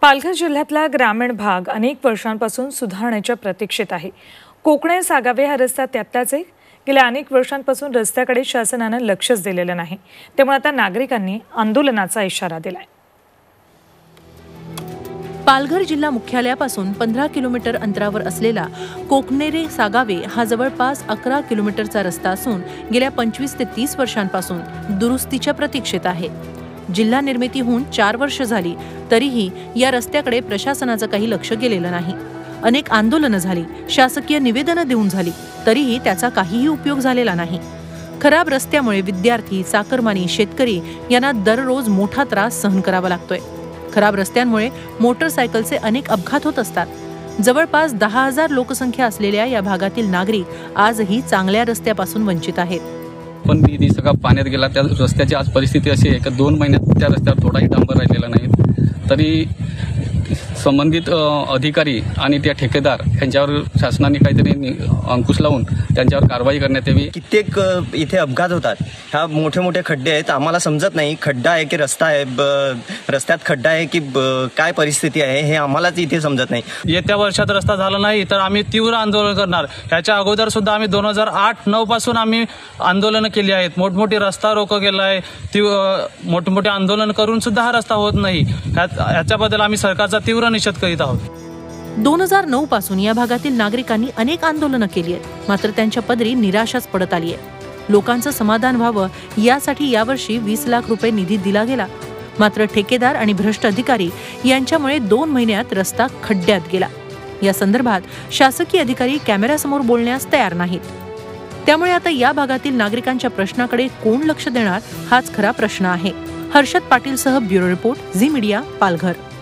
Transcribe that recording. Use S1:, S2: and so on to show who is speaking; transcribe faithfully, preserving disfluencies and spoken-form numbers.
S1: पालघर जिल्ह्यातला ग्रामीण भाग अनेक वर्षांपासून सुधारण्याच्या प्रतीक्षेत आहे। कोकणे सागावे हा रस्ता त्यातलाच एक। गेल्या अनेक वर्षांपासून रस्त्याकडे शासनाने लक्षच दिलेलं नाही, त्यामुळे आता नागरिकांनी आंदोलनाचा इशारा दिलाय।
S2: पालघर जिल्हा मुख्यालयापासून पंधरा किलोमीटर अंतरावर असलेला कोकणेरे सागावे हा जवळपास अकरा किलोमीटरचा रस्ता असून गेल्या पंचवीस ते तीस वर्षांपासून दुरुस्तीच्या प्रतीक्षेत आहे। जिल्हा निर्मिती होऊन चार वर्ष झाली तरीही या रस्त्याकडे प्रशासनाचं काही लक्ष गेलेलं नाही। अनेक आंदोलनं झाली, शासकीय निवेदनं देऊन झाली, तरीही त्याचा काहीही उपयोग झालेला नाही। खराब रस्त्यामुळे विद्यार्थी, चाकरमानी, शेतकरी यांना दररोज मोठा त्रास सहन करावा लागतोय। खराब रस्त्यांमुळे मोटरसायकलचे अनेक अपघात होत असतात। जवळपास दहा हजार लोकसंख्या असलेल्या या भागातील नागरिक आजही चांगल्या रस्त्यापासून वंचित आहेत।
S3: पण निधी सगळा पाण्यात गेला। त्या रस्त्याची आज परिस्थिती अशी आहे की दोन महिन्यात त्या रस्त्यावर थोडाही डांबर राहिलेला नाही। तरी संबंधित अधिकारी आणि त्या ठेकेदार यांच्यावर शासनाने काहीतरी अंकुश लावून त्यांच्यावर कारवाई करण्यात यावी।
S4: कित्येक इथे अपघात होतात। ह्या मोठे मोठे खड्डे आहेत, आम्हाला समजत नाही खड्डा आहे की रस्ता आहे, रस्त्यात खड्डा आहे की काय परिस्थिती आहे हे आम्हालाच इथे समजत नाही।
S5: येत्या वर्षात रस्ता झाला नाही तर आम्ही तीव्र आंदोलन करणार। ह्याच्या अगोदर सुद्धा आम्ही दोन हजार आठ नऊ पासून आम्ही आंदोलन केली आहेत। मोठमोठी रस्ता रोको केला आहे, ती मोठमोठे आंदोलन करून सुद्धा हा रस्ता होत नाही। ह्याच्याबद्दल आम्ही सरकारचा तीव्र निषेध करीत आहोत।
S2: दोन हजार नऊ पासून या भागातील नागरिकांनी अनेक आंदोलनं केली आहेत, मात्र त्यांच्या पदरी निराशाच पडत आली आहे। लोकांचं समाधान व्हावं यासाठी यावर्षी वीस लाख रुपये निधी दिला गेला, मात्र ठेकेदार आणि भ्रष्ट अधिकारी यांच्यामुळे दोन महिन्यात रस्ता खड्ड्यात गेला। या संदर्भात शासकीय अधिकारी कॅमेऱ्यासमोर बोलण्यास तयार नाहीत। त्यामुळे आता या भागातील नागरिकांच्या प्रश्नाकडे कोण लक्ष देणार हाच खरा प्रश्न आहे। हर्षद पाटील सह bureau report, Zee media, Palghar.